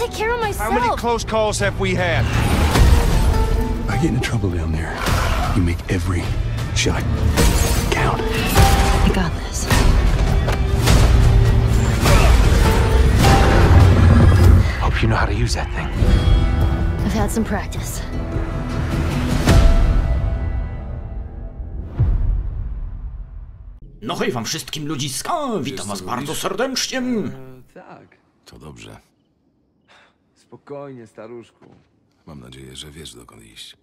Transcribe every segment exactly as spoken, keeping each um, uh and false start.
take care of myself. How many close calls have we had? I get into trouble down there. You make every shot count. I got this. Hope you know how to use that thing. I've had some practice. No hej wam wszystkim ludziska, witam was bardzo serdecznie. E, tak. To dobrze. Spokojnie, staruszku. Mam nadzieję, że wiesz, dokąd iść.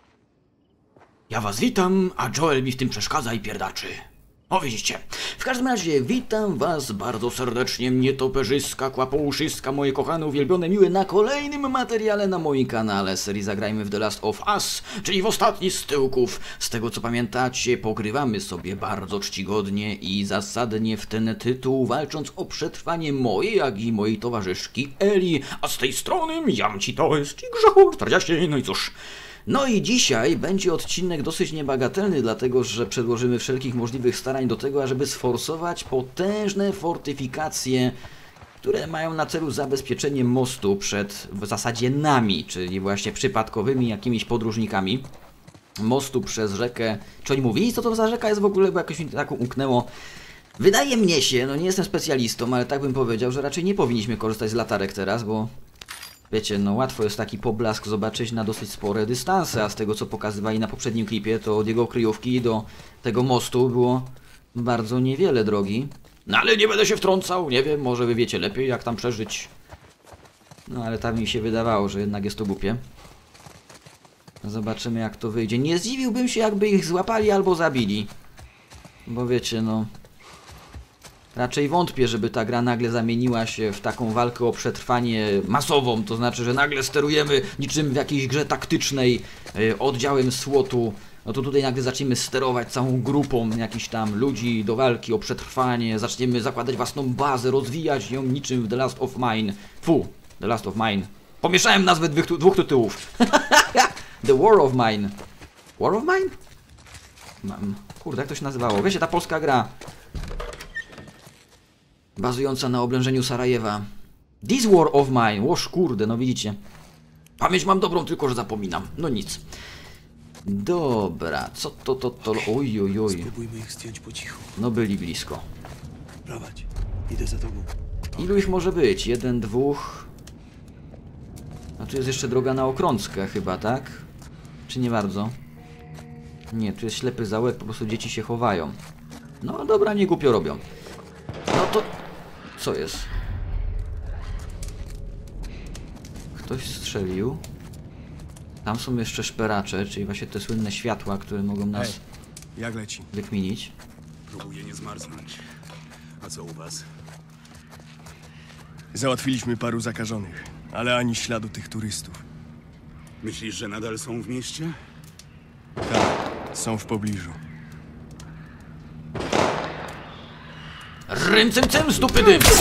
Ja was witam, a Joel mi w tym przeszkadza i pierdaczy. O, widzicie. W każdym razie witam was bardzo serdecznie, nietoperzyska, kłapouszystka, moje kochane, uwielbione, miłe, na kolejnym materiale na moim kanale serii Zagrajmy w The Last of Us, czyli w ostatni z tyłków. Z tego co pamiętacie, pogrywamy sobie bardzo czcigodnie i zasadnie w ten tytuł, walcząc o przetrwanie mojej, jak i mojej towarzyszki Eli, a z tej strony jam ci to jest i grzechu czterdzieści, no i cóż. No i dzisiaj będzie odcinek dosyć niebagatelny, dlatego że przedłożymy wszelkich możliwych starań do tego, ażeby sforsować potężne fortyfikacje, które mają na celu zabezpieczenie mostu przed w zasadzie nami, czyli właśnie przypadkowymi jakimiś podróżnikami. Mostu przez rzekę. Czy oni mówili, co to za rzeka jest w ogóle, bo jakoś mi tak umknęło. Wydaje mnie się, no nie jestem specjalistą, ale tak bym powiedział, że raczej nie powinniśmy korzystać z latarek teraz, bo wiecie, no łatwo jest taki poblask zobaczyć na dosyć spore dystanse, a z tego co pokazywali na poprzednim klipie, to od jego kryjówki do tego mostu było bardzo niewiele drogi. No ale nie będę się wtrącał, nie wiem, może wy wiecie lepiej jak tam przeżyć. No ale tam mi się wydawało, że jednak jest to głupie. Zobaczymy jak to wyjdzie. Nie zdziwiłbym się jakby ich złapali albo zabili. Bo wiecie, no... Raczej wątpię, żeby ta gra nagle zamieniła się w taką walkę o przetrwanie masową, to znaczy, że nagle sterujemy niczym w jakiejś grze taktycznej yy, oddziałem słotu. No to tutaj nagle zaczniemy sterować całą grupą jakichś tam ludzi do walki o przetrwanie, zaczniemy zakładać własną bazę, rozwijać ją niczym w The Last of Mine. Fu, The Last of Mine. Pomieszałem nazwę dwóch, dwóch tytułów. The War of Mine. War of Mine? Mam. Kurde, jak to się nazywało? Wiecie, ta polska gra. Bazująca na oblężeniu Sarajewa. This War of Mine. Łoż kurde, no widzicie. Pamięć mam dobrą, tylko że zapominam. No nic. Dobra, co to, to, to... Oj, oj, oj. Spróbujmy ich zdjąć po cichu. No byli blisko. Prowadź. Idę za tobą. Ilu ich może być? Jeden, dwóch... A tu jest jeszcze droga na Okrąckę chyba, tak? Czy nie bardzo? Nie, tu jest ślepy zaułek, po prostu dzieci się chowają. No dobra, nie głupio robią. No to... Co jest? Ktoś strzelił. Tam są jeszcze szperacze, czyli właśnie te słynne światła, które mogą nas Hej, jak leci? wykminić. Próbuję nie zmarznąć. A co u was? Załatwiliśmy paru zakażonych, ale ani śladu tych turystów. Myślisz, że nadal są w mieście? Tak, są w pobliżu. Rym, cym, cym, z dupy dym!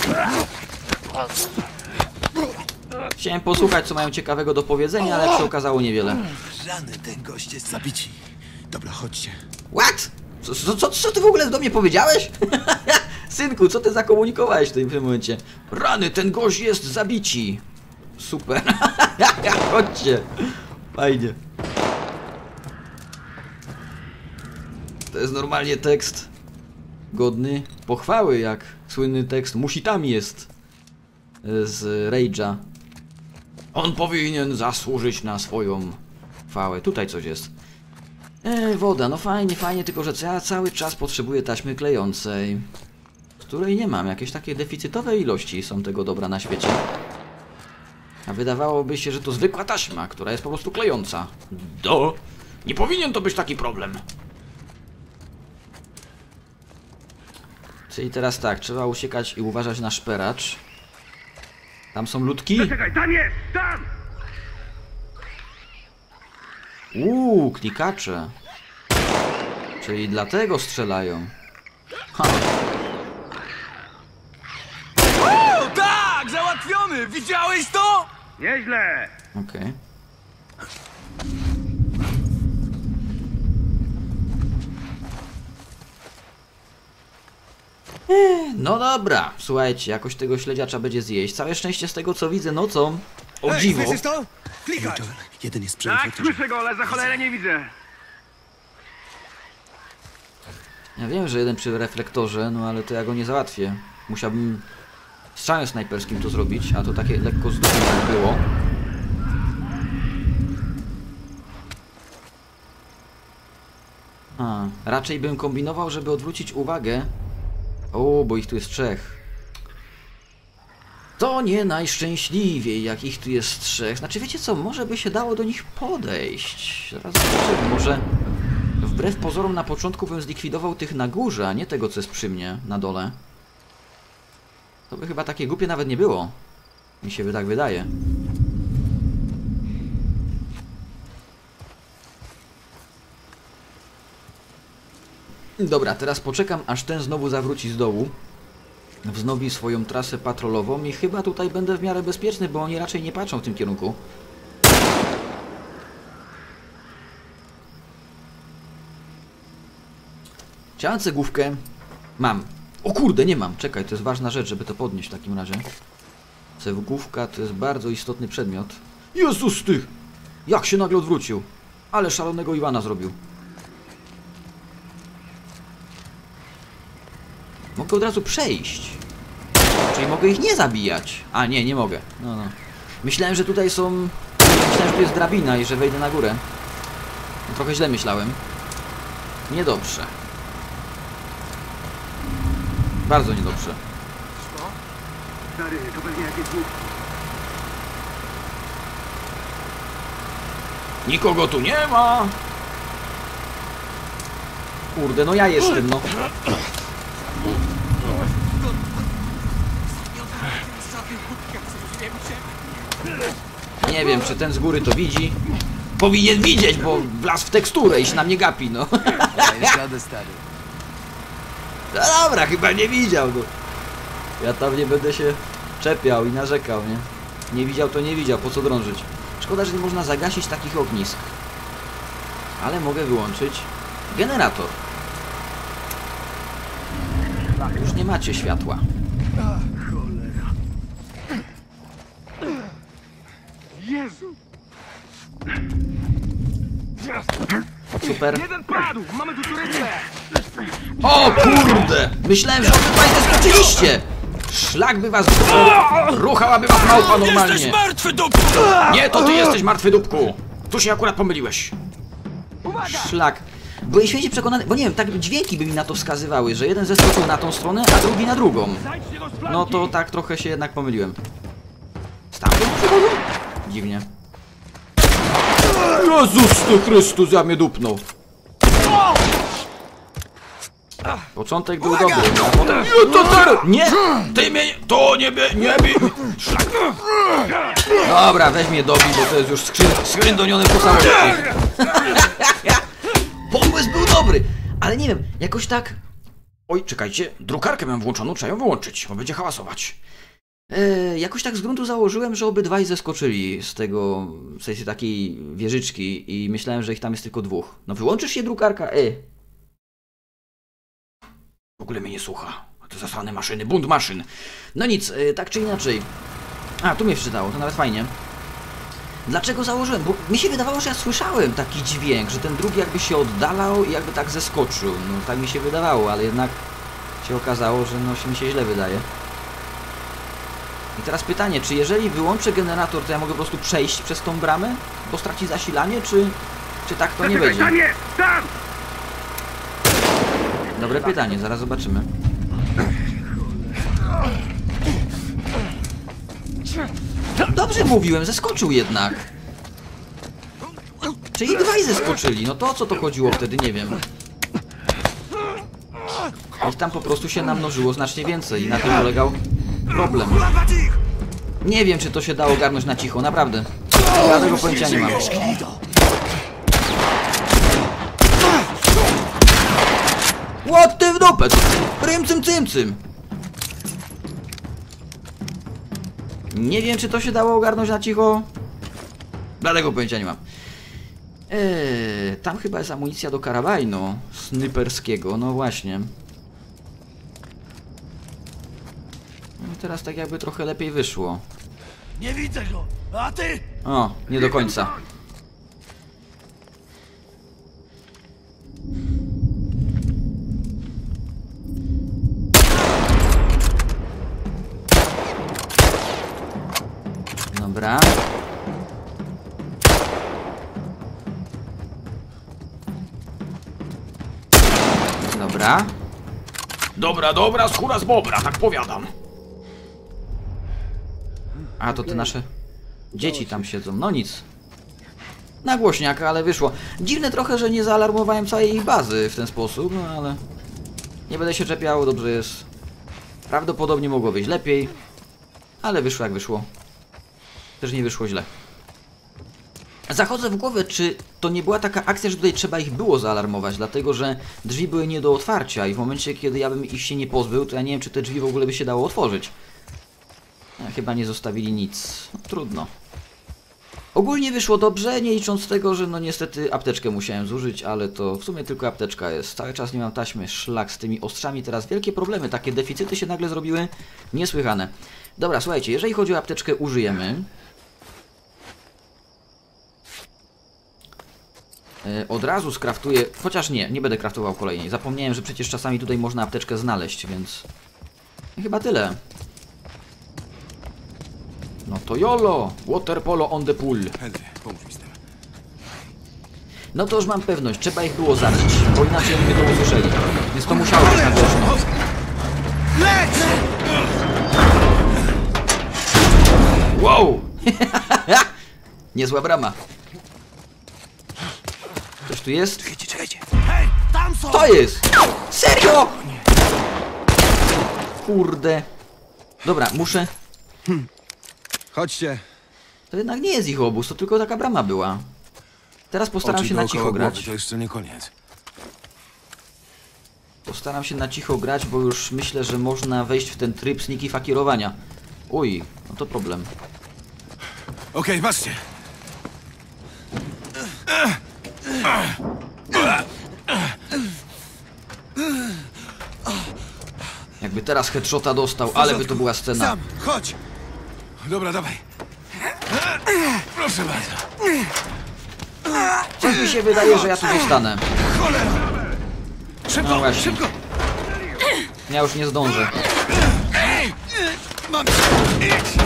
Chciałem posłuchać, co mają ciekawego do powiedzenia, ale się okazało niewiele. Rany, ten gość jest zabici. Dobra, chodźcie. What? Co, co, co, co ty w ogóle do mnie powiedziałeś? Synku, co ty zakomunikowałeś w tym, w tym momencie? Rany, ten gość jest zabici. Super. Chodźcie. Fajnie. To jest normalnie tekst godny pochwały, jak słynny tekst Musitami jest z Rage'a. On powinien zasłużyć na swoją chwałę. Tutaj coś jest. E, woda, no fajnie, fajnie, tylko że ja cały czas potrzebuję taśmy klejącej, której nie mam. Jakieś takie deficytowe ilości są tego dobra na świecie. A wydawałoby się, że to zwykła taśma, która jest po prostu klejąca. Do. Nie powinien to być taki problem. Czyli teraz tak, trzeba uciekać i uważać na szperacz. Tam są ludki? Czekaj, tam jest! Tam! Uuu, klikacze. Czyli dlatego strzelają. Ha. O, tak! Załatwiony! Widziałeś to? Nieźle! Okej. Okay. No dobra, słuchajcie, jakoś tego śledziacza będzie zjeść. Całe szczęście z tego co widzę nocą, o Ej, dziwo. słyszysz to? Klikać! Joel, jeden jest przy Tak, reflektorze. słyszę go, ale za cholerę nie widzę. Ja wiem, że jeden przy reflektorze, no ale to ja go nie załatwię. Musiałbym strzałem snajperskim to zrobić, a to takie lekko z dupy było. A, raczej bym kombinował, żeby odwrócić uwagę. O, bo ich tu jest trzech. To nie najszczęśliwiej, jak ich tu jest trzech. Znaczy, wiecie co, może by się dało do nich podejść. Zaraz zobaczymy, może wbrew pozorom na początku bym zlikwidował tych na górze, a nie tego, co jest przy mnie, na dole. To by chyba takie głupie nawet nie było. Mi się tak wydaje. Dobra, teraz poczekam, aż ten znowu zawróci z dołu. Wznowi swoją trasę patrolową i chyba tutaj będę w miarę bezpieczny, bo oni raczej nie patrzą w tym kierunku. Chciałem cegłówkę. Mam. O kurde, nie mam. Czekaj, to jest ważna rzecz, żeby to podnieść w takim razie. Cegłówka to jest bardzo istotny przedmiot. Jezus ty! Jak się nagle odwrócił? Ale szalonego Iwana zrobił. Mogę od razu przejść. Czyli mogę ich nie zabijać. A nie, nie mogę. No, no. Myślałem, że tutaj są... Myślałem, że tu jest drabina i że wejdę na górę. No, trochę źle myślałem. Niedobrze. Bardzo niedobrze. Stary, to pewnie jakieś głupie. Nikogo tu nie ma! Kurde, no ja jestem, no. Nie wiem, czy ten z góry to widzi. Powinien widzieć, bo wlazł w teksturę i się na mnie gapi, no. Jadę, stary. No dobra, chyba nie widział, no. Ja tam nie będę się czepiał i narzekał, nie? Nie widział to nie widział, po co drążyć. Szkoda, że nie można zagasić takich ognisk. Ale mogę wyłączyć generator. Już nie macie światła. Jezu! Super. Jeden padł! Mamy tu turystę! O kurde! Myślałem, że obydwaj zeskoczyliście! Szlak by was... Ruchałaby was małpa normalnie! Jesteś martwy, dupku! Nie, to ty jesteś martwy dupku! Tu się akurat pomyliłeś. Szlak. Byłem święcie przekonany, bo nie wiem, tak dźwięki by mi na to wskazywały, że jeden zeskoczył na tą stronę, a drugi na drugą. No to tak trochę się jednak pomyliłem. Z tamtą przygodą? Dziwnie. Jezus ty Chrystus, ja mnie dupnął. Początek był dobry, a potem... Nie, to teraz! Nie! Ty mnie... To nie mnie... Nie bij! Szlak! Dobra, weź mnie dobij, bo to jest już skrzyn... skryndoniony po całości. Pomysł był dobry, ale nie wiem, jakoś tak... Oj, czekajcie, drukarkę mam włączoną, trzeba ją wyłączyć, bo będzie hałasować. Eee, jakoś tak z gruntu założyłem, że obydwaj zeskoczyli z tego, w sensie takiej wieżyczki i myślałem, że ich tam jest tylko dwóch. No wyłączysz się, drukarka? E. W ogóle mnie nie słucha. To zasrane maszyny, bunt maszyn. No nic, e, tak czy inaczej. A, tu mnie wczytało, to nawet fajnie. Dlaczego założyłem? Bo mi się wydawało, że ja słyszałem taki dźwięk, że ten drugi jakby się oddalał i jakby tak zeskoczył. No tak mi się wydawało, ale jednak się okazało, że no się mi się źle wydaje. I teraz pytanie, czy jeżeli wyłączę generator, to ja mogę po prostu przejść przez tą bramę? Bo straci zasilanie, czy, czy tak to nie będzie? Tam jest! Tam! Dobre pytanie, zaraz zobaczymy. Dobrze mówiłem, zeskoczył jednak. Czyli dwaj zeskoczyli, no to o co to chodziło wtedy, nie wiem. Ich tam po prostu się namnożyło znacznie więcej i na tym polegał problem. Nie wiem, czy to się dało ogarnąć na cicho, naprawdę. Ja tego pojęcia nie mam. What ty w dupę? Rym cym cym cym. Nie wiem, czy to się dało ogarnąć na cicho. Dlatego pojęcia nie mam. Eee, tam chyba jest amunicja do karabinu snajperskiego, no właśnie. teraz tak jakby trochę lepiej wyszło. Nie widzę go! A ty? O, nie do końca. Dobra. Dobra. Dobra, dobra, skóra z bobra, tak powiadam. A, to te nasze dzieci tam siedzą. No nic. Na głośniaka, ale wyszło. Dziwne trochę, że nie zaalarmowałem całej ich bazy w ten sposób, no ale... Nie będę się czepiał, dobrze jest. Prawdopodobnie mogło wyjść lepiej. Ale wyszło jak wyszło. Też nie wyszło źle. Zachodzę w głowę, czy to nie była taka akcja, że tutaj trzeba ich było zaalarmować, dlatego że drzwi były nie do otwarcia i w momencie, kiedy ja bym ich się nie pozbył, to ja nie wiem, czy te drzwi w ogóle by się dało otworzyć. A, chyba nie zostawili nic. No, trudno. Ogólnie wyszło dobrze, nie licząc tego, że no niestety apteczkę musiałem zużyć, ale to w sumie tylko apteczka jest. Cały czas nie mam taśmy, szlak z tymi ostrzami, teraz wielkie problemy, takie deficyty się nagle zrobiły niesłychane. Dobra, słuchajcie, jeżeli chodzi o apteczkę, użyjemy. Od razu skraftuję, chociaż nie, nie będę kraftował kolejnej. Zapomniałem, że przecież czasami tutaj można apteczkę znaleźć, więc... Chyba tyle. No to jolo! Water polo on the pool. Henry, pomóż mi z tym. No to już mam pewność, trzeba ich było zabić, bo inaczej oni by to usłyszeli. Więc to musiało być na głośno. Leć! Wow! Niezła brama. Coś tu jest? Czekajcie, czekajcie. Hej, tam są! To jest! Serio? Kurde. Dobra, muszę... Chodźcie. To jednak nie jest ich obóz, to tylko taka brama była. Teraz postaram Oczy się na dookoła cicho głowy, grać. to jeszcze nie koniec. Postaram się na cicho grać, bo już myślę, że można wejść w ten tryb sniki fakierowania. Uj, no to problem. Okej, patrzcie. Jakby teraz headshota dostał, ale by to była scena. Sam, chodź. Dobra, dawaj. Proszę bardzo. Coś mi się wydaje, że ja tu zostanę. Cholera! Szybko, No właśnie. szybko! Ja już nie zdążę. Mam cię! Idź!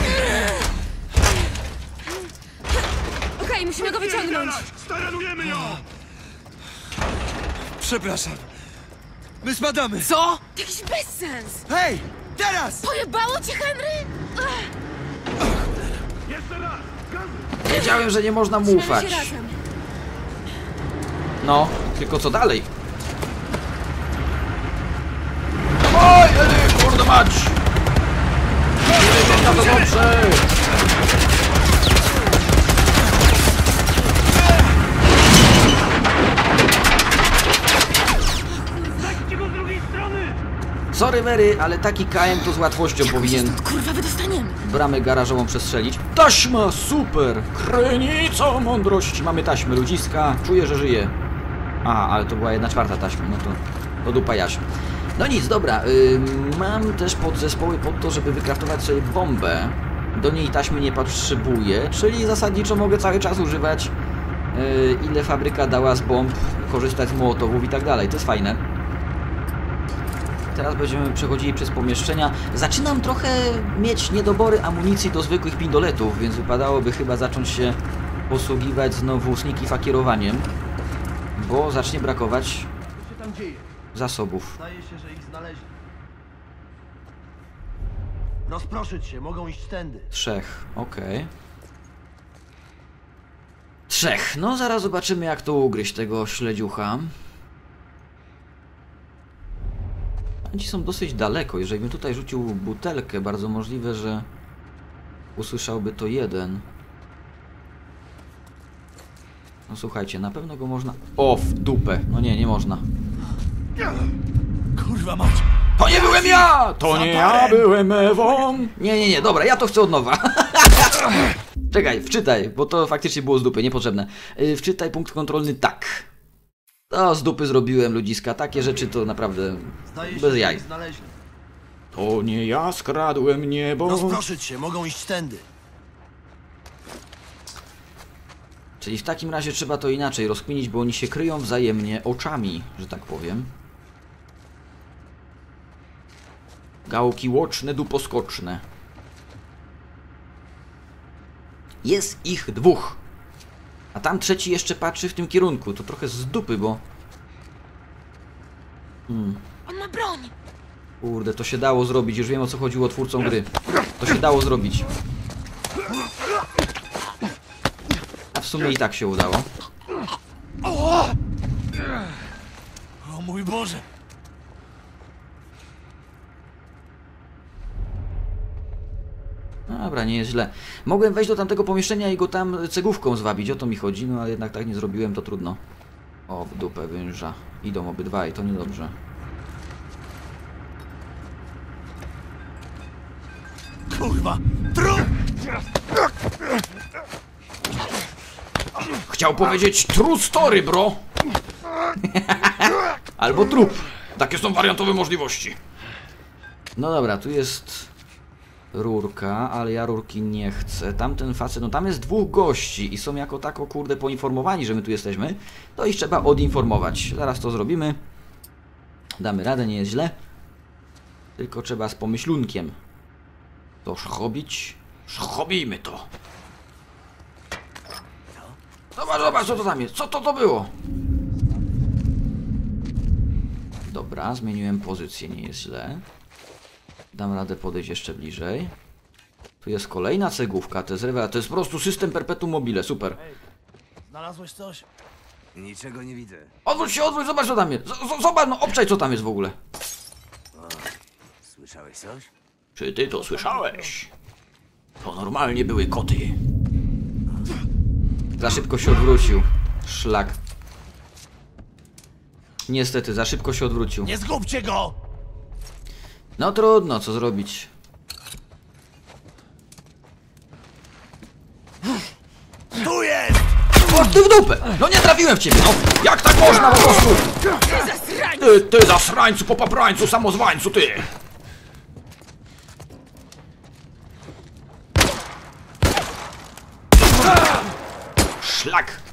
Okej, musimy go wyciągnąć. Staranujemy ją! Przepraszam. My spadamy. Co? Jakiś bezsens. Hej, teraz! Pojebało cię, Henry? Jeszcze raz! Gazu! Wiedziałem, że nie można mu Trzymajmy ufać. się razem. No, tylko co dalej? Oj, Eli, kurde mać! Nie wygląda to dobrze! Znajdźcie go z drugiej strony! Sorry Mary, ale taki K M to z łatwością powinien Kurwa, wydostaniemy. bramę garażową przestrzelić. Taśma, super! Krynica mądrości. Mamy taśmy, ludziska. Czuję, że żyje. Aha, ale to była jedna czwarta taśmy, no to, to dupa jaś. No nic, dobra. Yy, mam też podzespoły pod to, żeby wykraftować sobie bombę. Do niej taśmy nie potrzebuję, czyli zasadniczo mogę cały czas używać yy, ile fabryka dała z bomb, korzystać z mołotowów i tak dalej. To jest fajne. Teraz będziemy przechodzili przez pomieszczenia. Zaczynam trochę mieć niedobory amunicji do zwykłych pindoletów, więc wypadałoby chyba zacząć się posługiwać znowu sniki fakierowaniem, bo zacznie brakować Co się tam dzieje? zasobów. Zdaje się, że ich znaleźli. Rozproszyć się, mogą iść tędy. Trzech, okej. Trzech, no zaraz zobaczymy jak to ugryźć tego śledziucha. Ci są dosyć daleko, jeżeli bym tutaj rzucił butelkę, bardzo możliwe, że usłyszałby to jeden. No słuchajcie, na pewno go można... O, w dupę! No nie, nie można. Kurwa mać! To nie byłem ja! To nie ja byłem Ewą! Nie, nie, nie, dobra, ja to chcę od nowa. Czekaj, wczytaj, bo to faktycznie było z dupy, niepotrzebne. Yy, wczytaj punkt kontrolny tak. To z dupy zrobiłem, ludziska. Takie rzeczy to naprawdę Zdaje się, bez że jaj. ich znaleźli. To nie ja skradłem niebo. Rozproszyć się, mogą iść tędy. Czyli w takim razie trzeba to inaczej rozkminić, bo oni się kryją wzajemnie oczami, że tak powiem. Gałki łoczne, duposkoczne. Jest ich dwóch. A tam trzeci jeszcze patrzy w tym kierunku. To trochę z dupy, bo... Hmm. On ma broń! Kurde, to się dało zrobić. Już wiem, o co chodziło twórcom gry. To się dało zrobić. A w sumie i tak się udało. O mój Boże! Dobra, nie jest źle. Mogłem wejść do tamtego pomieszczenia i go tam cegówką zwabić, o to mi chodzi, no ale jednak tak nie zrobiłem, to trudno. O, w dupę węża. Idą obydwaj, to niedobrze. Kurwa! Trup! Chciał powiedzieć true story, bro! Albo trup. Takie są wariantowe możliwości. No dobra, tu jest rurka, ale ja rurki nie chcę. Tamten facet, no tam jest dwóch gości i są jako tako, kurde, poinformowani, że my tu jesteśmy. To ich trzeba odinformować. Zaraz to zrobimy. Damy radę, nie jest źle. Tylko trzeba z pomyślunkiem to szchobić. Szchobimy to. Zobacz, zobacz, co to tam jest. Co to to było? Dobra, zmieniłem pozycję, nie jest źle. Dam radę podejść jeszcze bliżej. Tu jest kolejna cegówka, to jest rewelacja. To jest po prostu system perpetuum mobile, super. Znalazłeś coś? Niczego nie widzę. Odwróć się, odwróć, zobacz co tam jest. Z z zobacz, no obczaj co tam jest w ogóle. Słyszałeś coś? Czy ty to słyszałeś? To normalnie były koty. Za szybko się odwrócił. Szlak. Niestety, za szybko się odwrócił. Nie zgubcie go! No trudno, co zrobić. Tu jest! O, ty w dupę! No nie trafiłem w ciebie, no! Jak tak można po prostu? Ty, ty zasrańcu, popaprańcu, samozwańcu, ty! Szlak!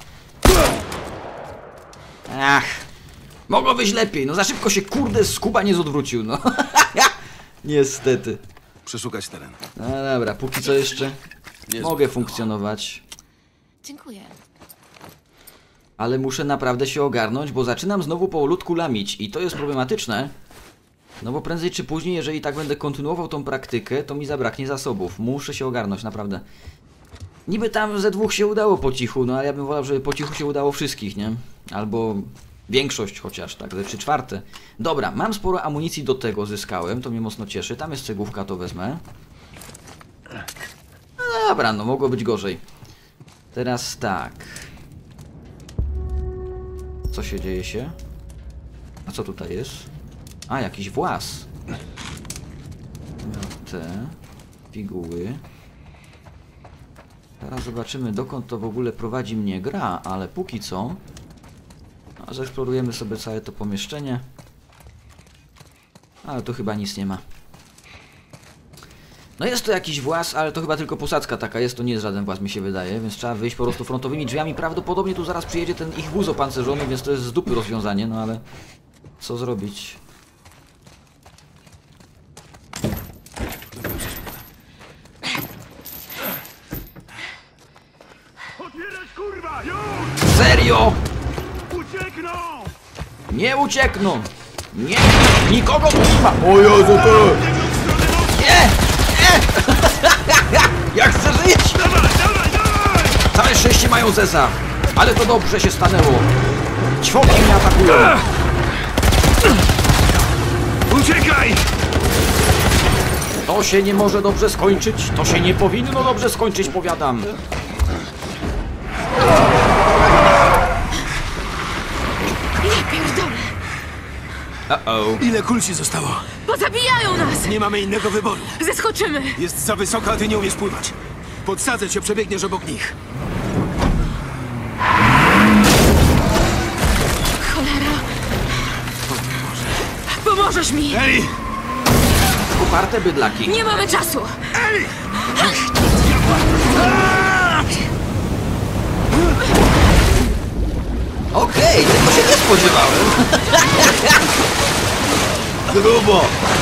Ach! Mogło być lepiej, no za szybko się kurde z kuba nie odwrócił, no. Niestety. Przeszukać teren. No dobra, póki co jeszcze mogę funkcjonować. Dziękuję. Ale muszę naprawdę się ogarnąć, bo zaczynam znowu powolutku lamić i to jest problematyczne. No bo prędzej czy później, jeżeli tak będę kontynuował tą praktykę, to mi zabraknie zasobów. Muszę się ogarnąć, naprawdę. Niby tam ze dwóch się udało po cichu, no ale ja bym wolał, żeby po cichu się udało wszystkich, nie? Albo większość chociaż, tak, ze trzy czwarte. Dobra, mam sporo amunicji do tego, zyskałem, to mnie mocno cieszy. Tam jest cegówka, to wezmę. No dobra, no mogło być gorzej. Teraz tak. Co się dzieje się? A co tutaj jest? A, jakiś włas. Te piguły. Teraz zobaczymy, dokąd to w ogóle prowadzi mnie gra, ale póki co no, zeksplorujemy sobie całe to pomieszczenie. Ale tu chyba nic nie ma. No jest to jakiś włas, ale to chyba tylko posadzka taka jest, to nie jest żaden włas, mi się wydaje, więc trzeba wyjść po prostu frontowymi drzwiami. Prawdopodobnie tu zaraz przyjedzie ten ich wóz opancerzony, więc to jest z dupy rozwiązanie, no ale co zrobić? Otwierać, kurwa, już! Serio? Uciekną! Nie uciekną! Nie! Nikogo tu nie ma! O Jezu, ty! Nie! Nie! Jak chcę żyć! Dawaj, dawaj, dawaj! Całe szczęście mają zeza! Ale to dobrze się stanęło! Ćwoki mnie atakują! Uciekaj! To się nie może dobrze skończyć! To się nie powinno dobrze skończyć, powiadam! Ja pierdolę! Uh-oh. Ile kul ci zostało? Pozabijają nas! Nie mamy innego wyboru. Zeskoczymy! Jest za wysoko, a ty nie umiesz pływać. Podsadzę cię, przebiegniesz obok nich. Cholera! Pomożesz mi! Eli! poparte bydlaki. Nie mamy czasu! Okej, tego się nie spodziewałem. Grubo.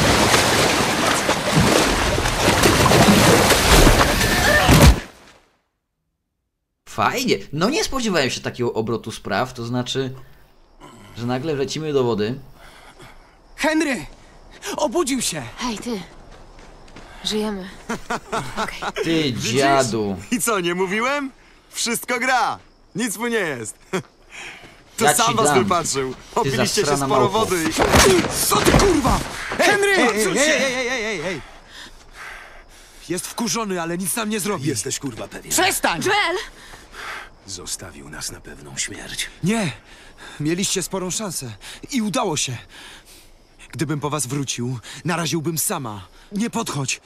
Fajnie. No nie spodziewałem się takiego obrotu spraw, to znaczy, że nagle lecimy do wody. Henry! Obudził się! Hej, ty. Żyjemy. Ty dziadu. I co, nie mówiłem? Wszystko gra. Nic mu nie jest. To Ja ci sam was dam. wypatrzył. Opiliście się zasrana sporo małpo. wody i... Co ty kurwa? Henry! Ej, ej, odsuń się! ej, ej, ej, ej, ej! Jest wkurzony, ale nic nam nie zrobi. Jesteś kurwa pewien. Przestań! Joel! Zostawił nas na pewną śmierć. Nie! Mieliście sporą szansę. I udało się. Gdybym po was wrócił, naraziłbym sama. Nie podchodź.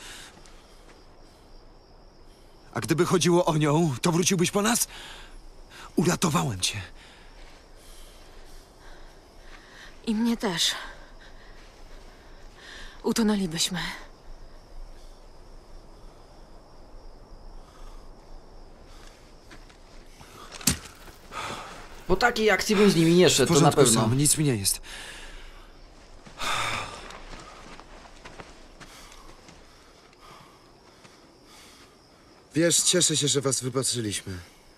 A gdyby chodziło o nią, to wróciłbyś po nas? Uratowałem cię. I mnie też. Utonęlibyśmy. Po takiej akcji bym z nimi nie W szedł, to na porządku pewno. sam, nic mi nie jest. Wiesz, cieszę się, że was wypatrzyliśmy.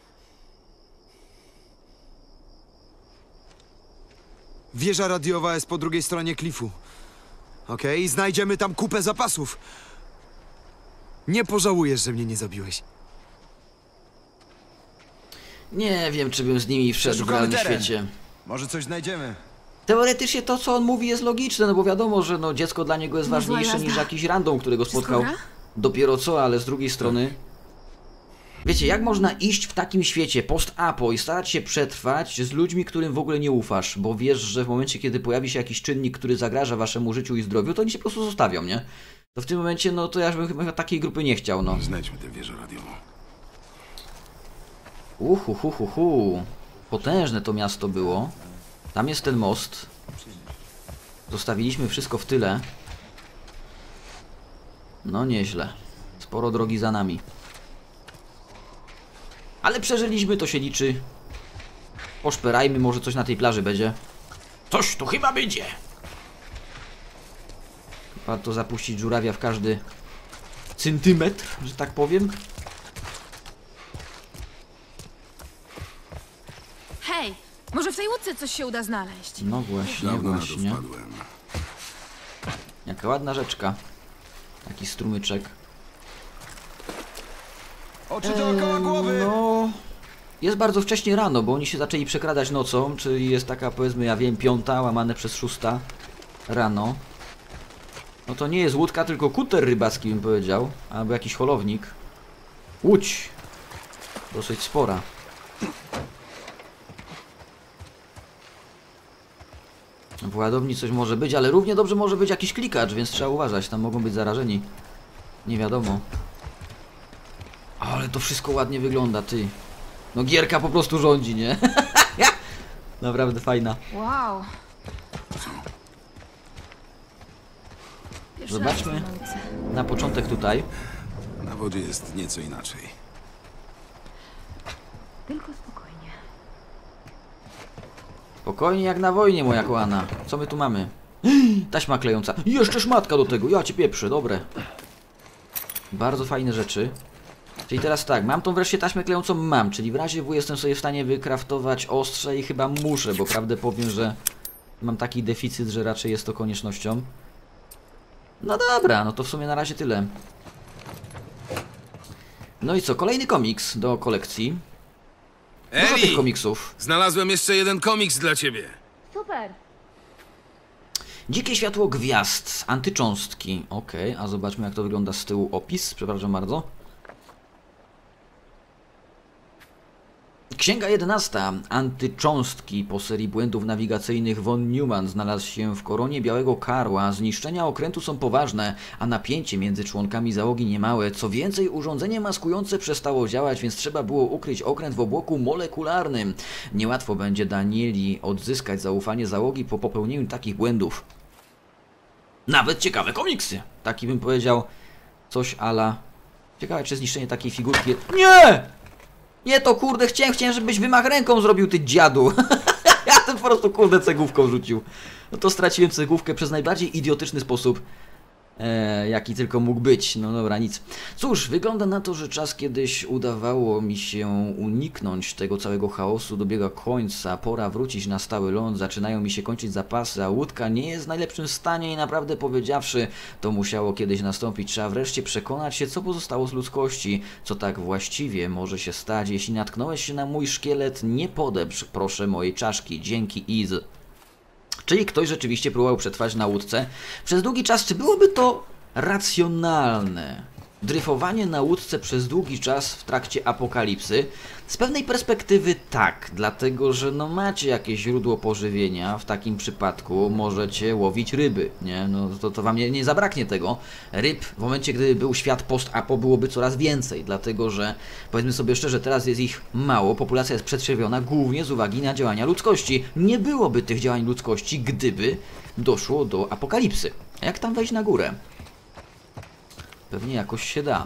Wieża radiowa jest po drugiej stronie klifu. Okej? Znajdziemy tam kupę zapasów. Nie pożałujesz, że mnie nie zabiłeś. Nie wiem, czy bym z nimi wszedł w Przeszukamy realnym teren. świecie. Może coś znajdziemy. Teoretycznie to, co on mówi, jest logiczne, no bo wiadomo, że no, dziecko dla niego jest Niezła ważniejsze jazda. niż jakiś random, którego Wszystko spotkał gra? dopiero co, ale z drugiej strony... Wiecie, jak można iść w takim świecie post-apo i starać się przetrwać z ludźmi, którym w ogóle nie ufasz, bo wiesz, że w momencie, kiedy pojawi się jakiś czynnik, który zagraża waszemu życiu i zdrowiu, to oni się po prostu zostawią, nie? To w tym momencie, no to ja bym chyba takiej grupy nie chciał, no. Znajdźmy tę wieżę radiową. Uhu, hu, hu, hu. Potężne to miasto było. Tam jest ten most. Zostawiliśmy wszystko w tyle. No nieźle. Sporo drogi za nami. Ale przeżyliśmy, to się liczy. Poszperajmy, może coś na tej plaży będzie. Coś tu chyba będzie. Warto zapuścić żurawia w każdy centymetr, że tak powiem. Hej! Może w tej łódce coś się uda znaleźć. No właśnie, Dawno na to właśnie. wpadłem. Jaka ładna rzeczka. Taki strumyczek. Oczy dookoła głowy! No... Jest bardzo wcześnie rano, bo oni się zaczęli przekradać nocą, czyli jest taka, powiedzmy, ja wiem, piąta, łamane przez szósta rano. No to nie jest łódka, tylko kuter rybacki, bym powiedział. Albo jakiś holownik. Łódź. Dosyć spora. W ładowni coś może być, ale równie dobrze może być jakiś klikacz, więc trzeba uważać, tam mogą być zarażeni. Nie wiadomo. Ale to wszystko ładnie wygląda, ty. No gierka po prostu rządzi, nie? Naprawdę fajna. Wow. Pierwszy raz Zobaczmy. jestem na łódce. Na początek tutaj. Na wodzie jest nieco inaczej. Tylko spokojnie. Spokojnie jak na wojnie, moja kochana. Co my tu mamy? Taśma klejąca. I jeszcze szmatka do tego. Ja cię pieprzę, dobre. Bardzo fajne rzeczy. Czyli teraz tak, mam tą wreszcie taśmę klejącą? Mam, czyli w razie W jestem sobie w stanie wykraftować ostrze i chyba muszę, bo prawdę powiem, że mam taki deficyt, że raczej jest to koniecznością. No dobra, no to w sumie na razie tyle. No i co, kolejny komiks do kolekcji. Dużo tych Eli! komiksów. Znalazłem jeszcze jeden komiks dla ciebie. Super! Dzikie światło gwiazd, antycząstki. Okej, a zobaczmy jak to wygląda z tyłu opis, przepraszam bardzo. Księga jedenasta. Antycząstki po serii błędów nawigacyjnych von Neumann znalazł się w koronie Białego Karła. Zniszczenia okrętu są poważne, a napięcie między członkami załogi niemałe. Co więcej, urządzenie maskujące przestało działać, więc trzeba było ukryć okręt w obłoku molekularnym. Niełatwo będzie Danieli odzyskać zaufanie załogi po popełnieniu takich błędów. nawet ciekawe komiksy. Taki bym powiedział coś ala... Ciekawe, czy zniszczenie takiej figurki... Nie! Nie, to kurde, chciałem, chciałem, żebyś wymach ręką zrobił, ty dziadu. Ja ten po prostu kurde cegłówką rzucił. No to straciłem cegłówkę przez najbardziej idiotyczny sposób, e, jaki tylko mógł być. No dobra, nic. Cóż, wygląda na to, że czas kiedyś udawało mi się uniknąć tego całego chaosu, dobiega końca, pora wrócić na stały ląd, zaczynają mi się kończyć zapasy, a łódka nie jest w najlepszym stanie i naprawdę powiedziawszy, to musiało kiedyś nastąpić. Trzeba wreszcie przekonać się, co pozostało z ludzkości, co tak właściwie może się stać. Jeśli natknąłeś się na mój szkielet, nie podeprz, proszę, mojej czaszki. Dzięki, Iz. Czyli ktoś rzeczywiście próbował przetrwać na łódce przez długi czas. Czy byłoby to racjonalne? Dryfowanie na łódce przez długi czas w trakcie apokalipsy? Z pewnej perspektywy tak, dlatego że no macie jakieś źródło pożywienia, w takim przypadku możecie łowić ryby, nie? No to, to wam nie, nie zabraknie tego. Ryb w momencie, gdy był świat post-apo, byłoby coraz więcej, dlatego że powiedzmy sobie szczerze, teraz jest ich mało, populacja jest przetrzewiona głównie z uwagi na działania ludzkości. Nie byłoby tych działań ludzkości, gdyby doszło do apokalipsy. A jak tam wejść na górę? Pewnie jakoś się da.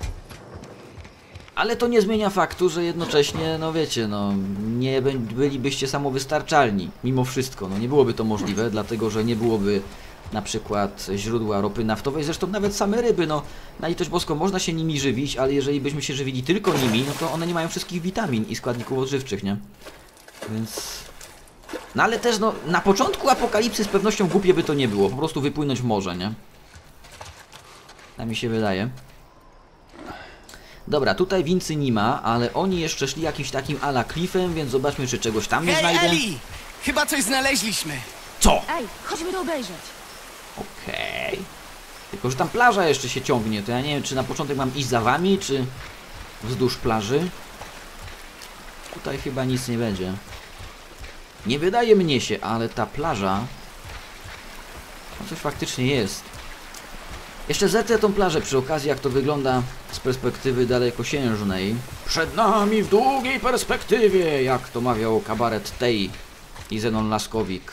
Ale to nie zmienia faktu, że jednocześnie, no wiecie, no nie bylibyście samowystarczalni, mimo wszystko. No nie byłoby to możliwe, dlatego że nie byłoby na przykład źródła ropy naftowej. Zresztą nawet same ryby, no na litość boską można się nimi żywić, ale jeżeli byśmy się żywili tylko nimi, no to one nie mają wszystkich witamin i składników odżywczych, nie? Więc... No ale też, no na początku apokalipsy z pewnością głupie by to nie było, po prostu wypłynąć w morze, nie? Tak mi się wydaje. Dobra, tutaj wincy nie ma, ale oni jeszcze szli jakimś takim ala klifem, więc zobaczmy, czy czegoś tam nie Hej, znajdę. Eli! Chyba coś znaleźliśmy. Co? Ej, chodźmy to obejrzeć. Okej. Okay. Tylko, że tam plaża jeszcze się ciągnie, to ja nie wiem, czy na początek mam iść za wami, czy wzdłuż plaży. Tutaj chyba nic nie będzie. Nie wydaje mnie się, ale ta plaża... No coś faktycznie jest. Jeszcze zerknę tą plażę przy okazji, jak to wygląda z perspektywy dalekosiężnej. Przed nami w długiej perspektywie, jak to mawiał kabaret Tej i Zenon Laskowik.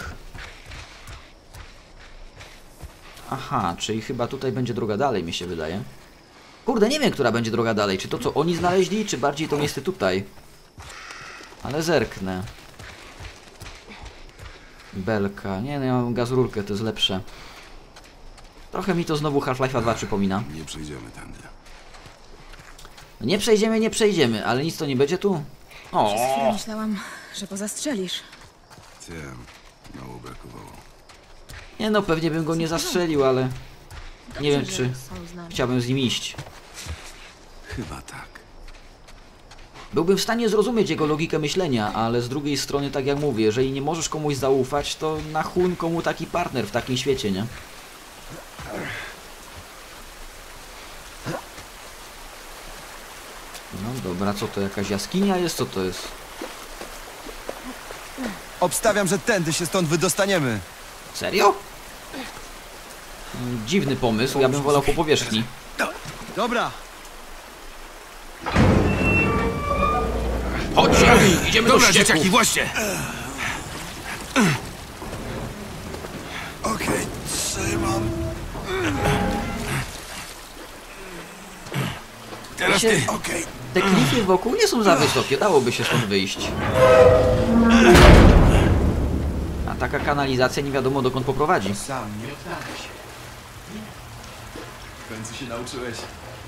Aha, czyli chyba tutaj będzie droga dalej, mi się wydaje. Kurde, nie wiem, która będzie droga dalej. Czy to, co oni znaleźli, czy bardziej to miejsce tutaj. Ale zerknę. Belka. Nie, no ja mam gazurkę, to jest lepsze. Trochę mi to znowu Half-Life'a dwa przypomina. Nie przejdziemy tędy. Nie przejdziemy, nie przejdziemy, ale nic to nie będzie tu. O. Przez chwilę myślałam, że pozastrzelisz. Wiem, mało brakowało. Nie no, pewnie bym go nie zastrzelił, ale... Nie wiem, czy chciałbym z nim iść. Chyba tak. Byłbym w stanie zrozumieć jego logikę myślenia, ale z drugiej strony, tak jak mówię, jeżeli nie możesz komuś zaufać, to na chuj komu taki partner w takim świecie, nie? No dobra, co to, jakaś jaskinia jest? Co to jest? Obstawiam, że tędy się stąd wydostaniemy. Serio? Dziwny pomysł, ja bym wolał po powierzchni. Dobra. Chodźcie, idziemy Dobra, do ścieków. dzieciaki, właśnie. Okej, okay, trzymam. Teraz Się, ty. Okej. Okay. te klify wokół nie są za wysokie, dałoby się stąd wyjść. A taka kanalizacja nie wiadomo dokąd poprowadzi. Sam nie oddamy się. W końcu się nauczyłeś.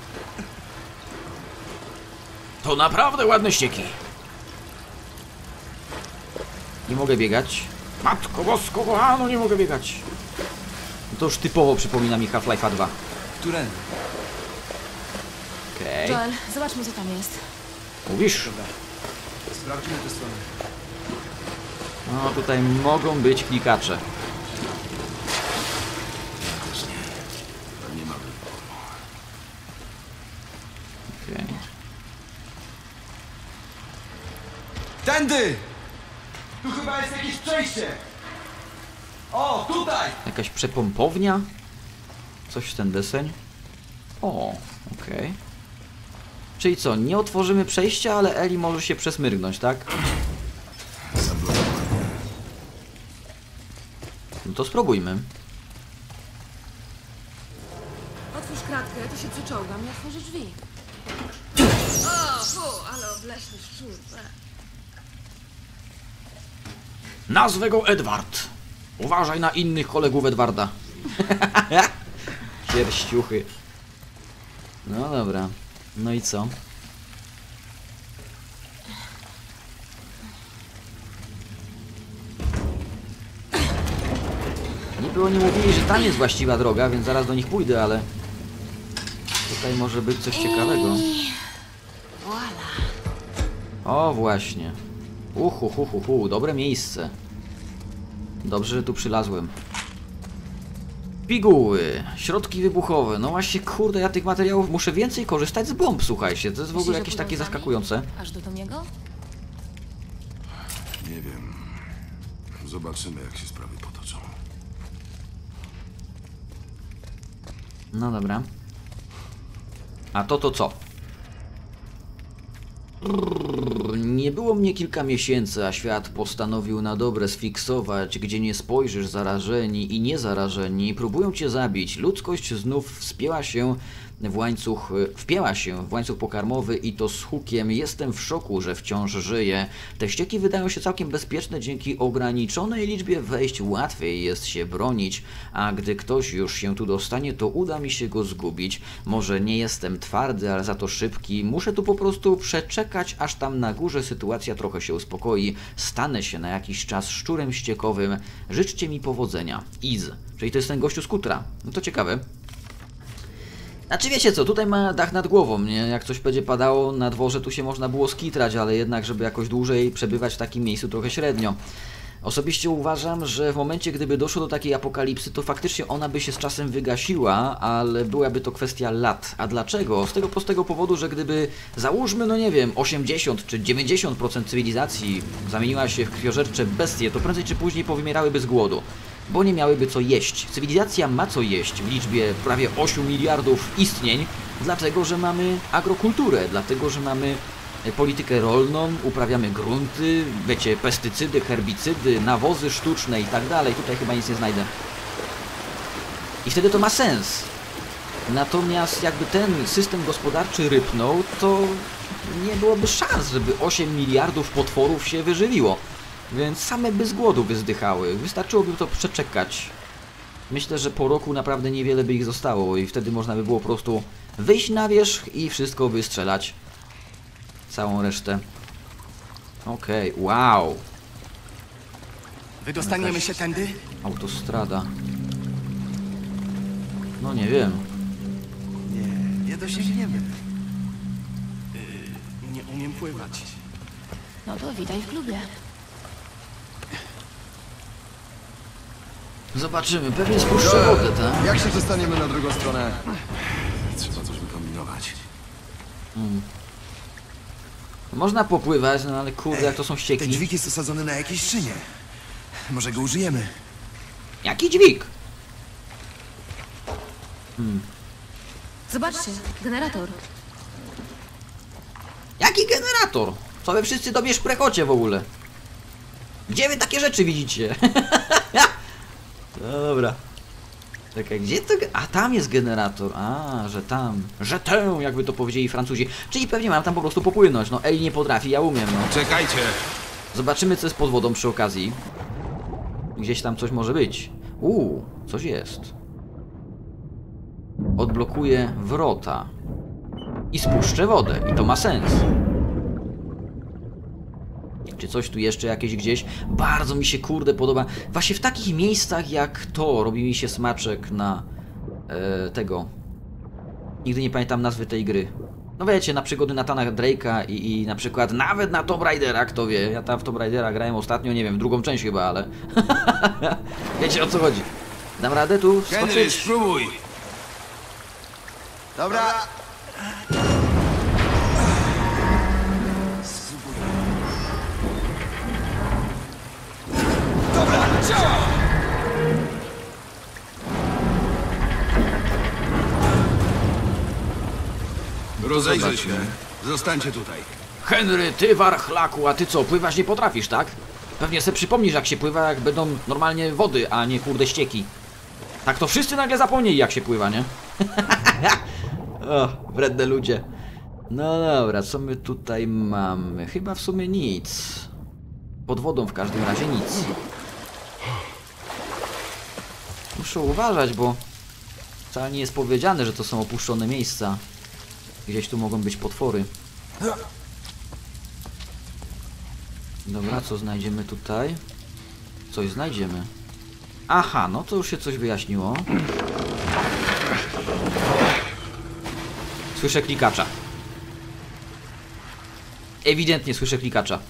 To naprawdę ładne ścieki. Nie mogę biegać. Matko bosko, kochano, nie mogę biegać. To już typowo przypomina mi Half-Life'a dwa. Którędy? Okej. Okay. Joel, zobaczmy, co tam jest. Mówisz? Dobra. Sprawdźmy tę stronę. No tutaj mogą być klikacze. Ja też nie. Pewnie mamy. Okej. Okay. Tędy! Tu chyba jest jakieś przejście! O, tutaj! Jakaś przepompownia? Coś w ten deseń? O, okej. Okay. Czyli co, nie otworzymy przejścia, ale Eli może się przesmyrgnąć, tak? No to spróbujmy. się przyczołgam i otworzy drzwi. O, fu, ale obleśny szczur. Nazwę go Edward. Uważaj na innych kolegów Edwarda. Sierściuchy. No dobra. No i co? Niby oni mówili, że tam jest właściwa droga, więc zaraz do nich pójdę, ale... Tutaj może być coś ciekawego. O, właśnie. Uhu, hu, hu, hu. Dobre miejsce. Dobrze, że tu przylazłem. Piguły, środki wybuchowe. No właśnie, kurde, ja tych materiałów muszę więcej korzystać z bomb, słuchajcie. To jest w ogóle Myślisz, jakieś że takie pójdą za zaskakujące. nim? Aż do Tomiego? Nie wiem. Zobaczymy, jak się sprawy potoczą. No dobra. A to to co? Nie było mnie kilka miesięcy, a świat postanowił na dobre sfiksować, gdzie nie spojrzysz, zarażeni i niezarażeni próbują cię zabić. Ludzkość znów wspięła się w łańcuch, wpięła się w łańcuch pokarmowy i to z hukiem. Jestem w szoku, że wciąż żyję. Te ścieki wydają się całkiem bezpieczne, dzięki ograniczonej liczbie wejść łatwiej jest się bronić, a gdy ktoś już się tu dostanie, to uda mi się go zgubić. Może nie jestem twardy, ale za to szybki. Muszę tu po prostu przeczekać, aż tam na górze sytuacja trochę się uspokoi. Stanę się na jakiś czas szczurem ściekowym. Życzcie mi powodzenia. Iz. Czyli to jest ten gościu z kutra. No to ciekawe. Znaczy wiecie co, tutaj ma dach nad głową, nie? Jak coś będzie padało na dworze, tu się można było skitrać, ale jednak, żeby jakoś dłużej przebywać w takim miejscu, trochę średnio. Osobiście uważam, że w momencie, gdyby doszło do takiej apokalipsy, to faktycznie ona by się z czasem wygasiła, ale byłaby to kwestia lat. A dlaczego? Z tego prostego powodu, że gdyby, załóżmy, no nie wiem, osiemdziesiąt czy dziewięćdziesiąt procent cywilizacji zamieniła się w krwiożercze bestie, to prędzej czy później powymierałyby z głodu. Bo nie miałyby co jeść. Cywilizacja ma co jeść w liczbie prawie ośmiu miliardów istnień, dlatego że mamy agrokulturę, dlatego że mamy politykę rolną, uprawiamy grunty, wiecie, pestycydy, herbicydy, nawozy sztuczne i tak dalej. Tutaj chyba nic nie znajdę. I wtedy to ma sens. Natomiast jakby ten system gospodarczy rypnął, to nie byłoby szans, żeby osiem miliardów potworów się wyżywiło. Więc same by z głodu wyzdychały. Wystarczyłoby to przeczekać. Myślę, że po roku naprawdę niewiele by ich zostało i wtedy można by było po prostu wyjść na wierzch i wszystko wystrzelać. Całą resztę. Okej, okay, wow. Wydostaniemy się tędy? Autostrada. No nie wiem. Nie, nie dosięgniemy. Yy, nie umiem pływać. No to witaj w klubie. Zobaczymy, pewnie spuszczę wodę, tak? Jak się dostaniemy na drugą stronę? Trzeba coś wykombinować. Hmm. Można popływać, no ale kurde, jak to są ścieki. Ten dźwig jest osadzony na jakiejś szynie. Może go użyjemy. Jaki dźwig? Hmm. Zobaczcie, generator. Jaki generator? Co wy wszyscy tobie szprechocie w ogóle? Gdzie wy takie rzeczy widzicie? No dobra. Czekaj, gdzie to... A, tam jest generator. A, że tam. Że tę, jakby to powiedzieli Francuzi. Czyli pewnie mam tam po prostu popłynąć. No, Eli nie potrafi, ja umiem, no. Czekajcie! Zobaczymy, co jest pod wodą przy okazji. Gdzieś tam coś może być. Uuu, coś jest. Odblokuję wrota. I spuszczę wodę. I to ma sens. Czy coś tu jeszcze jakieś gdzieś? Bardzo mi się kurde podoba. Właśnie w takich miejscach jak to robi mi się smaczek na e, tego. Nigdy nie pamiętam nazwy tej gry. No wiecie, na przygody Nathana Drake'a i, i na przykład nawet na Tomb Raidera, kto wie. Ja tam w Tomb Raidera grałem ostatnio, nie wiem, w drugą część chyba, ale... Wiecie o co chodzi. Dam radę tu Henry, skoczyć? spróbuj! Dobra. Rozejrzę się. Zostańcie tutaj. Henry, ty warchlaku, a ty co, pływać nie potrafisz, tak? Pewnie se przypomnisz, jak się pływa, jak będą normalnie wody, a nie kurde ścieki. Tak to wszyscy nagle zapomnieli, jak się pływa, nie? O, wredne ludzie. No dobra, co my tutaj mamy? Chyba w sumie nic. Pod wodą w każdym razie nic. Muszę uważać, bo wcale nie jest powiedziane, że to są opuszczone miejsca. Gdzieś tu mogą być potwory. Dobra, co znajdziemy tutaj? Coś znajdziemy. Aha, no to już się coś wyjaśniło. Słyszę klikacza. Ewidentnie słyszę klikacza.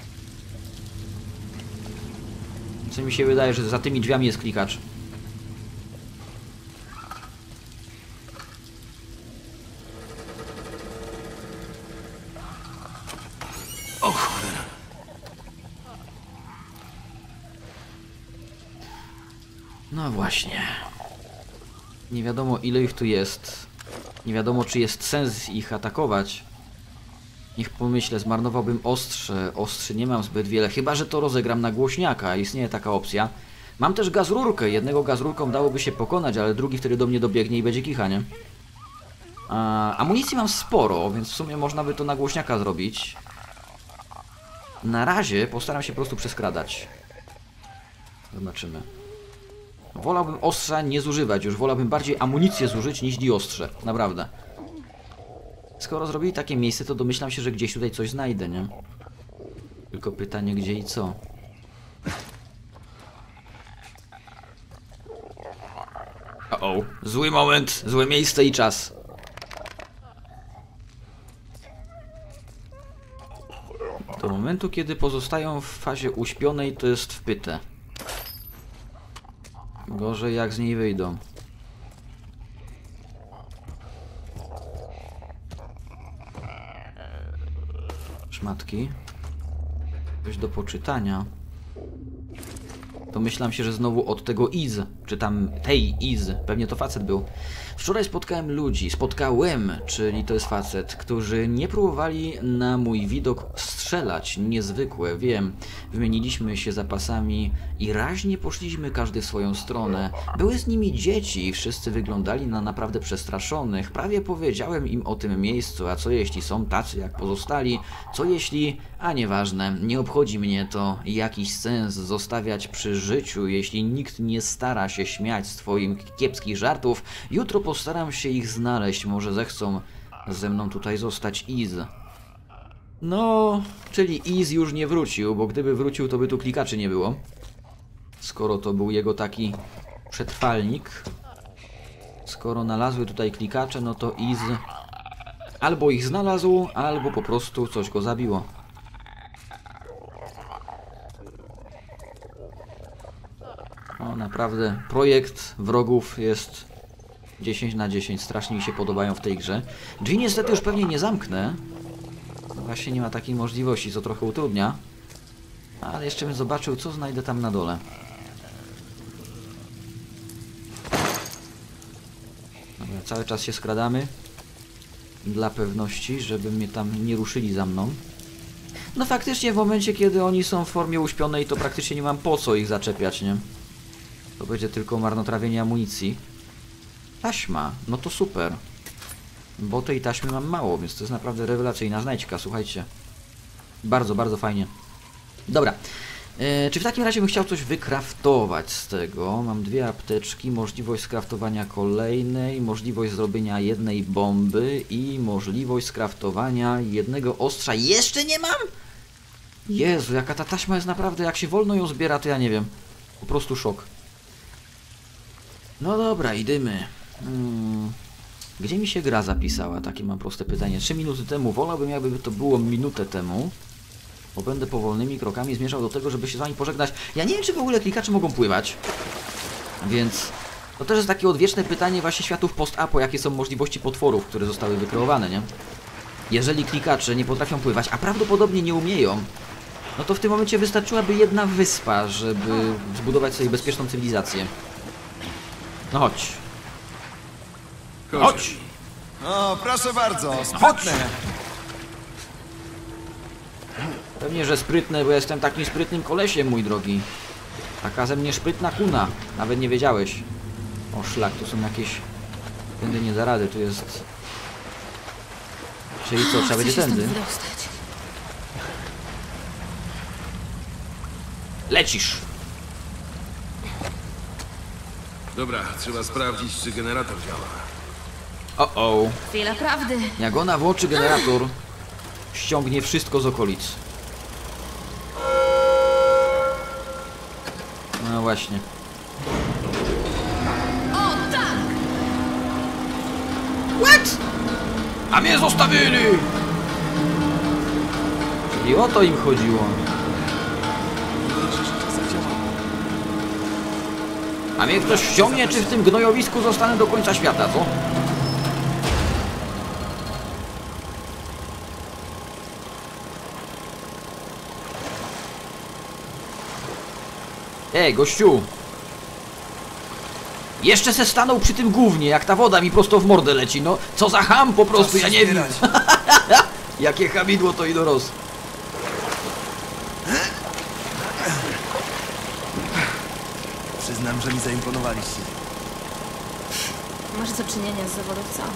Co mi się wydaje, że za tymi drzwiami jest klikacz. O cholera. No właśnie. Nie wiadomo, ile ich tu jest. Nie wiadomo, czy jest sens ich atakować. Niech pomyślę, zmarnowałbym ostrze. Ostrzy nie mam zbyt wiele, chyba że to rozegram na głośniaka. Istnieje taka opcja. Mam też gazrurkę. Jednego gazrurką dałoby się pokonać, ale drugi wtedy do mnie dobiegnie i będzie kichanie. A, amunicji mam sporo, więc w sumie można by to na głośniaka zrobić. Na razie postaram się po prostu przeskradać. Zobaczymy. Wolałbym ostrza nie zużywać, już wolałbym bardziej amunicję zużyć niż diostrze. Naprawdę. Skoro zrobili takie miejsce, to domyślam się, że gdzieś tutaj coś znajdę, nie? Tylko pytanie, gdzie i co? O-o, zły moment, złe miejsce i czas. Do momentu, kiedy pozostają w fazie uśpionej, to jest wpyte. Gorzej jak z niej wyjdą. Szmatki. Coś do poczytania. Domyślam się, że znowu od tego Iz, czy tam tej Iz, pewnie to facet był. Wczoraj spotkałem ludzi, spotkałem, czyli to jest facet, którzy nie próbowali na mój widok strzelać, niezwykłe, wiem. Wymieniliśmy się zapasami i raźnie poszliśmy każdy w swoją stronę. Były z nimi dzieci i wszyscy wyglądali na naprawdę przestraszonych. Prawie powiedziałem im o tym miejscu, a co jeśli są tacy jak pozostali? Co jeśli... A nieważne, nie obchodzi mnie to. Jakiś sens zostawiać przy życiu, jeśli nikt nie stara się śmiać z twoich kiepskich żartów. Jutro postaram się ich znaleźć, może zechcą ze mną tutaj zostać Iz. No, czyli Iz już nie wrócił, bo gdyby wrócił, to by tu klikaczy nie było. Skoro to był jego taki przetrwalnik. Skoro znalazły tutaj klikacze, no to Iz albo ich znalazł, albo po prostu coś go zabiło. No naprawdę, projekt wrogów jest dziesięć na dziesięć, strasznie mi się podobają w tej grze. Drzwi niestety już pewnie nie zamknę. No właśnie nie ma takiej możliwości, co trochę utrudnia. Ale jeszcze bym zobaczył, co znajdę tam na dole. Dobra, cały czas się skradamy. Dla pewności, żeby mnie tam nie ruszyli za mną. No faktycznie w momencie, kiedy oni są w formie uśpionej, to praktycznie nie mam po co ich zaczepiać, nie? To będzie tylko marnotrawienie amunicji. Taśma, no to super. Bo tej taśmy mam mało, więc to jest naprawdę rewelacyjna znajdźka, słuchajcie. Bardzo, bardzo fajnie. Dobra. E, czy w takim razie bym chciał coś wykraftować z tego? Mam dwie apteczki, możliwość skraftowania kolejnej, możliwość zrobienia jednej bomby i możliwość skraftowania jednego ostrza. Jeszcze nie mam? Jezu, jaka ta taśma jest naprawdę, jak się wolno ją zbiera, to ja nie wiem. Po prostu szok. No dobra, idziemy. Hmm. Gdzie mi się gra zapisała? Takie mam proste pytanie. Trzy minuty temu. Wolałbym, jakby to było minutę temu. Bo będę powolnymi krokami zmierzał do tego, żeby się z wami pożegnać. Ja nie wiem, czy w ogóle klikacze mogą pływać. Więc to też jest takie odwieczne pytanie właśnie światów post-apo, jakie są możliwości potworów, które zostały wykreowane, nie? Jeżeli klikacze nie potrafią pływać, a prawdopodobnie nie umieją, no to w tym momencie wystarczyłaby jedna wyspa, żeby zbudować sobie bezpieczną cywilizację. No chodź. Chodź! O, proszę bardzo, sprytne. Pewnie, że sprytne, bo jestem takim sprytnym kolesiem, mój drogi. Taka ze mnie sprytna kuna. Nawet nie wiedziałeś. O szlak, tu są jakieś... Tędy nie da rady, tu jest Czyli co, trzeba będzie tędy? Lecisz! Dobra, trzeba sprawdzić, czy generator działa. O, o. Chwila prawdy. Jak ona włączy generator, ściągnie wszystko z okolic. No właśnie. O, tak! What? A mnie zostawili! Czyli o to im chodziło. A mnie ktoś ściągnie, czy w tym gnojowisku zostanę do końca świata, co? Ej, gościu! Jeszcze se stanął przy tym gównie, jak ta woda mi prosto w mordę leci, no. Co za ham po prostu, ja nie wiem. Jakie hamidło to idoros. Przyznam, że mi zaimponowaliście. Masz do czynienia z zawodowcami.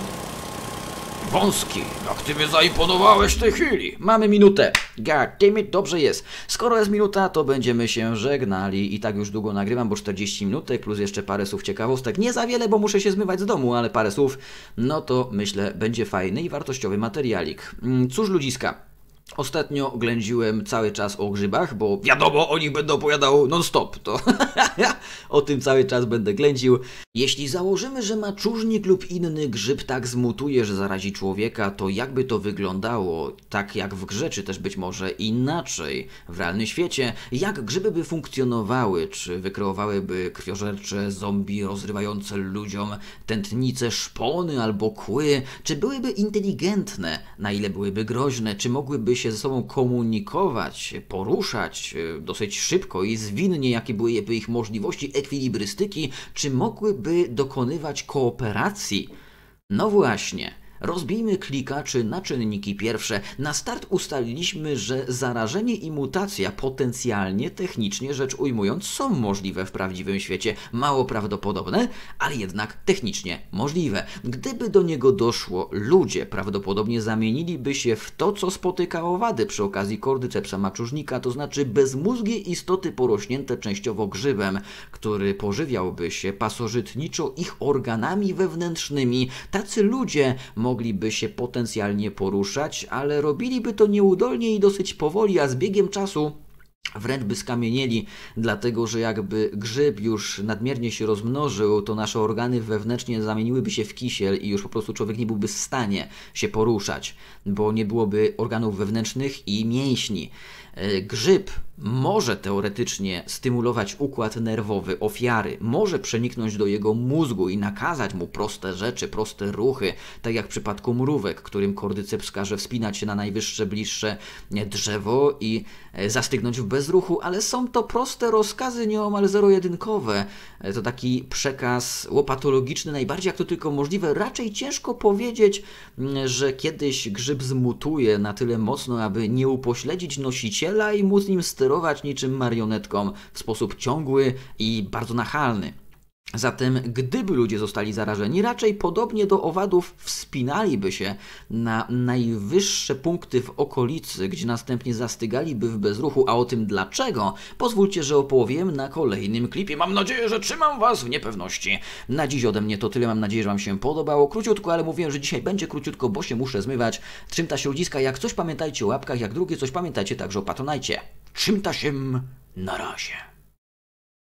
Wąski, jak ty mnie zaimponowałeś w tej chwili. Mamy minutę. God damn it, dobrze jest. Skoro jest minuta, to będziemy się żegnali. I tak już długo nagrywam, bo czterdzieści minutek, plus jeszcze parę słów ciekawostek. Nie za wiele, bo muszę się zmywać z domu, ale parę słów, no to myślę, będzie fajny i wartościowy materialik. Cóż, ludziska. Ostatnio ględziłem cały czas o grzybach, bo wiadomo, o nich będę opowiadał non-stop, to o tym cały czas będę ględził. Jeśli założymy, że maczużnik lub inny grzyb tak zmutuje, że zarazi człowieka, to jakby to wyglądało, tak jak w grze, czy też być może inaczej w realnym świecie, jak grzyby by funkcjonowały, czy wykreowałyby krwiożercze zombie rozrywające ludziom tętnice, szpony albo kły, czy byłyby inteligentne, na ile byłyby groźne, czy mogłyby się ze sobą komunikować, poruszać dosyć szybko i zwinnie, jakie byłyby ich możliwości ekwilibrystyki, czy mogłyby dokonywać kooperacji? No właśnie. Rozbijmy klika czy na czynniki pierwsze. Na start ustaliliśmy, że zarażenie i mutacja potencjalnie, technicznie rzecz ujmując, są możliwe w prawdziwym świecie. Mało prawdopodobne, ale jednak technicznie możliwe. Gdyby do niego doszło, ludzie prawdopodobnie zamieniliby się w to, co spotyka owady przy okazji kordycepsa maczużnika, to znaczy bezmózgie istoty porośnięte częściowo grzybem, który pożywiałby się pasożytniczo ich organami wewnętrznymi. Tacy ludzie mogliby się potencjalnie poruszać, ale robiliby to nieudolnie i dosyć powoli, a z biegiem czasu wręcz by skamienieli, dlatego że jakby grzyb już nadmiernie się rozmnożył, to nasze organy wewnętrznie zamieniłyby się w kisiel i już po prostu człowiek nie byłby w stanie się poruszać, bo nie byłoby organów wewnętrznych i mięśni. Grzyb może teoretycznie stymulować układ nerwowy ofiary, może przeniknąć do jego mózgu i nakazać mu proste rzeczy, proste ruchy, tak jak w przypadku mrówek, którym kordyceps każe wspinać się na najwyższe, bliższe drzewo i zastygnąć w bezruchu, ale są to proste rozkazy nieomal zero-jedynkowe. To taki przekaz łopatologiczny, najbardziej jak to tylko możliwe. Raczej ciężko powiedzieć, że kiedyś grzyb zmutuje na tyle mocno, aby nie upośledzić nosiciela i móc nim sterować niczym marionetką w sposób ciągły i bardzo nachalny. Zatem gdyby ludzie zostali zarażeni, raczej podobnie do owadów wspinaliby się na najwyższe punkty w okolicy, gdzie następnie zastygaliby w bezruchu, a o tym dlaczego pozwólcie, że opowiem na kolejnym klipie. Mam nadzieję, że trzymam Was w niepewności. Na dziś ode mnie to tyle, mam nadzieję, że Wam się podobało. Króciutko, ale mówiłem, że dzisiaj będzie króciutko, bo się muszę zmywać. Trzymta się ludziska, jak coś pamiętajcie o łapkach, jak drugie coś pamiętajcie także o Patronajcie. Trzymta się, na razie.